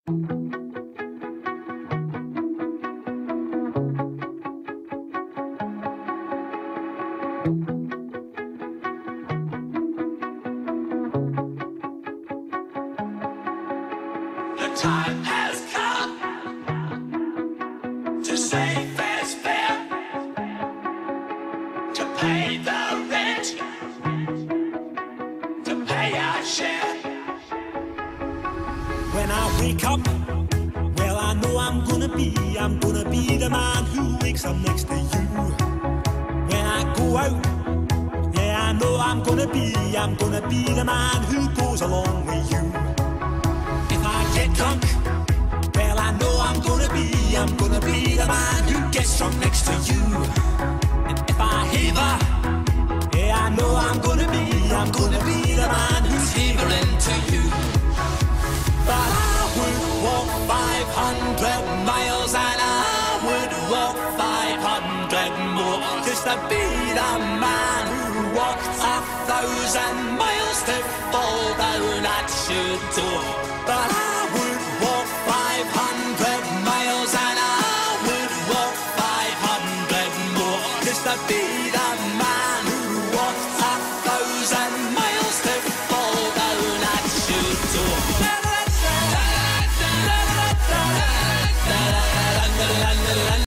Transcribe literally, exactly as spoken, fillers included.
The time has come to say fair's fair, to pay the rent, to pay our share. When I wake up, well, I know I'm gonna be, I'm gonna be the man who wakes up next to you. When I go out, yeah, I know I'm gonna be, I'm gonna be the man who goes along with you. If I get drunk, well, I know I'm gonna be, I'm gonna be the man who gets drunk next to you. And if I heaver, yeah, I know I'm gonna be, I'm gonna be the man who's heavering to you. But I would walk five hundred miles and I would walk five hundred more just to be the man who walked a thousand miles to fall down at your door. But I would walk five hundred miles and I would walk five hundred more just to be